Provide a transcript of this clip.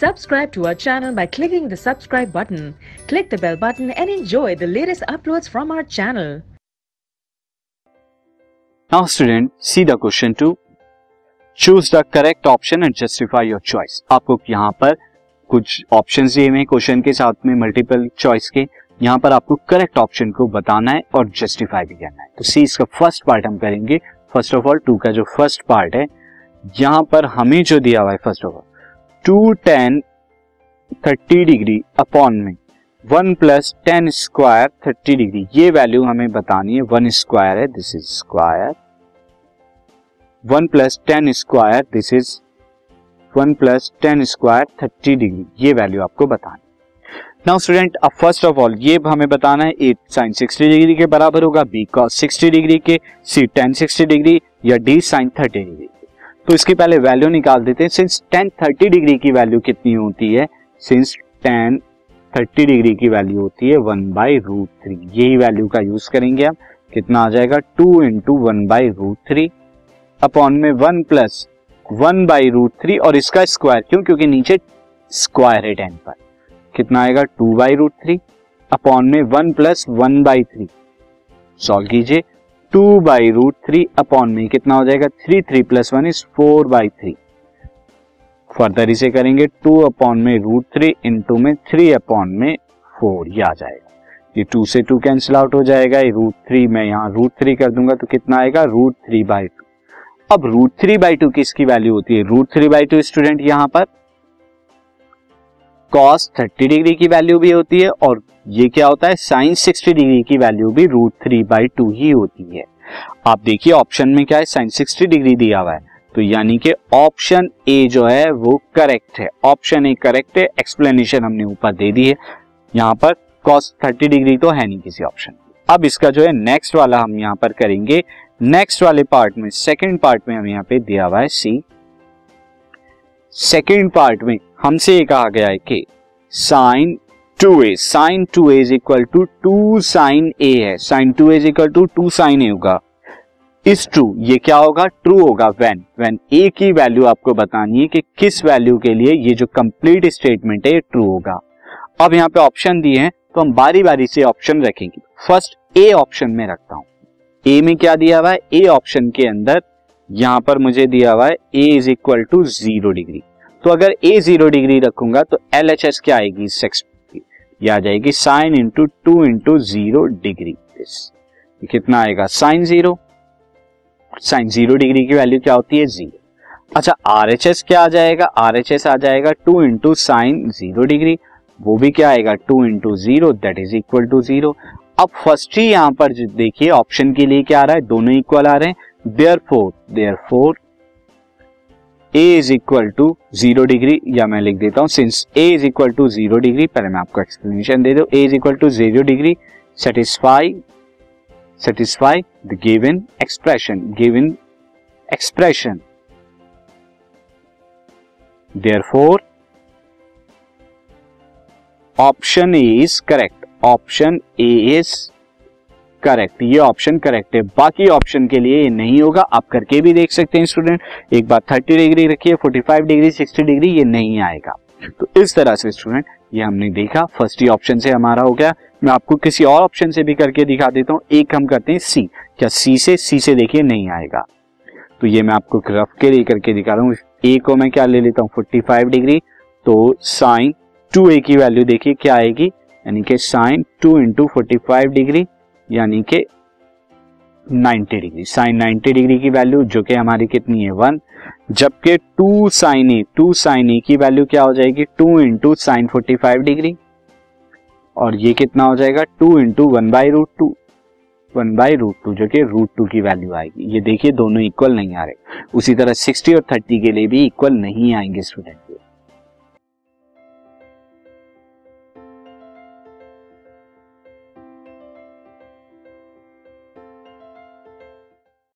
Subscribe to our channel by clicking the subscribe button. Click the bell button and enjoy the latest uploads from our channel. Now student, see the question 2. Choose the correct option and justify your choice. आपको यहाँ पर कुछ options दिए हुए question के साथ में multiple choice के, यहाँ पर आपको करेक्ट ऑप्शन को बताना है और जस्टिफाई भी करना है. तो सी इसका फर्स्ट पार्ट हम करेंगे. फर्स्ट ऑफ ऑल 2 का जो फर्स्ट पार्ट है, यहाँ पर हमें जो दिया हुआ है first of all 2 tan 30 degree upon में 1 प्लस tan स्क्वायर 30 डिग्री, ये वैल्यू हमें बतानी है. 1 स्क्वायर है, this is square. 1 plus tan square, this is 1 plus tan square 30 degree, ये वैल्यू आपको बतानी. नाउ स्टूडेंट, अब फर्स्ट ऑफ ऑल ये हमें बताना है a sin 60 डिग्री के बराबर होगा, b cos 60 डिग्री के, c tan 60 डिग्री या d sin 30 डिग्री. तो इसकी पहले वैल्यू निकाल देते हैं. सिंस tan 30 डिग्री की वैल्यू कितनी होती है, सिंस tan 30 डिग्री की वैल्यू होती है 1/√3, यही वैल्यू का यूज करेंगे हम. कितना आ जाएगा 2 × 1/√3 अपॉन में 1 प्लस 1/√3 और इसका स्क्वायर, क्यों, क्योंकि नीचे स्क्वायर है tan पर. कितना आएगा 2/√3 अपॉन में 1 प्लस 1/3. सॉल्व कीजिए. 2/√3 अपॉन में कितना हो जाएगा 3 प्लस 1 इज 4/3. फर्दर इसे करेंगे 2 अपॉन में √3 इंटू में 3 अपॉन में 4, ये आ जाएगा. ये 2 से 2 कैंसिल आउट हो जाएगा. ये √3 मैं यहाँ √3 कर दूंगा तो कितना आएगा √3/2. अब √3/2 किसकी वैल्यू होती है, √3/2 स्टूडेंट यहाँ पर cos 30 डिग्री की वैल्यू भी होती है और ये क्या होता है sin 60 डिग्री की वैल्यू भी √3/2 ही होती है. आप देखिए ऑप्शन में क्या है, sin 60 डिग्री दिया हुआ है, तो यानी कि ऑप्शन ए जो है वो करेक्ट है. ऑप्शन ए करेक्ट है. एक्सप्लेनेशन हमने ऊपर दे दी है. यहाँ पर cos 30 डिग्री तो है नहीं किसी ऑप्शन. अब इसका जो है नेक्स्ट वाला हम यहाँ पर करेंगे. नेक्स्ट वाले पार्ट में, सेकेंड पार्ट में हम यहाँ पे दिया हुआ है सी. सेकेंड पार्ट में हमसे ये कहा गया है कि sin 2a is equal to 2 sin a है. sin 2a is equal to 2 sin a होगा. इज ट्रू, ये क्या होगा, ट्रू होगा व्हेन a की वैल्यू आपको बतानी है कि किस वैल्यू के लिए ये जो कंप्लीट स्टेटमेंट है ये ट्रू होगा. अब यहाँ पे ऑप्शन दिए हैं तो हम बारी बारी से ऑप्शन रखेंगे. फर्स्ट ए ऑप्शन में रखता हूं. ए में क्या दिया हुआ है, ए ऑप्शन के अंदर यहां पर मुझे दिया हुआ है a is equal to 0 degree. तो अगर a 0 डिग्री रखूंगा तो LHS क्या आएगी, ये आ जाएगी sin इंटू 2 × 0 डिग्री. कितना आएगा sin 0. sin 0 डिग्री की वैल्यू क्या होती है 0. अच्छा RHS क्या आ जाएगा, RHS आ जाएगा 2 × sin 0 डिग्री, वो भी क्या आएगा 2 × 0 दैट इज इक्वल टू 0. अब फर्स्ट ही यहाँ पर देखिए ऑप्शन के लिए क्या आ रहा है, दोनों इक्वल आ रहे हैं. Therefore a is equal to 0 degree, या मैं लिख देता हूं since a is equal to 0 degree, पहले मैं आपको एक्सप्लेनेशन दे दूं. a is equal to 0 degree satisfy the given expression. Therefore option A is correct. Option A is correct, ये ऑप्शन करेक्ट है. बाकी ऑप्शन के लिए ये नहीं होगा. आप करके भी देख सकते हैं स्टूडेंट. एक बार 30 डिग्री रखिए, 45 डिग्री, 60 डिग्री, ये नहीं आएगा. तो इस तरह से स्टूडेंट ये हमने देखा. फर्स्ट ही ऑप्शन से हमारा हो गया. मैं आपको किसी और ऑप्शन से भी करके दिखा देता हूं. एक हम करते हैं सी. क्या सी से देखिए नहीं आएगा, तो ये मैं आपको रफ के लिए करके दिखा रहा हूँ. ए को मैं क्या ले लेता हूँ 45 डिग्री, तो sin 2a की वैल्यू देखिए क्या आएगी, यानी कि sin 2 × 45 डिग्री यानी कि 90 डिग्री. sin 90 डिग्री की वैल्यू जो कि हमारी कितनी है 1, जबकि 2 sin a की वैल्यू क्या हो जाएगी 2 × sin 45 डिग्री, और ये कितना हो जाएगा 2 × 1/√2 जो कि √2 की वैल्यू आएगी. ये देखिए दोनों इक्वल नहीं आ रहे. उसी तरह 60 और 30 के लिए भी इक्वल नहीं आएंगे स्टूडेंट.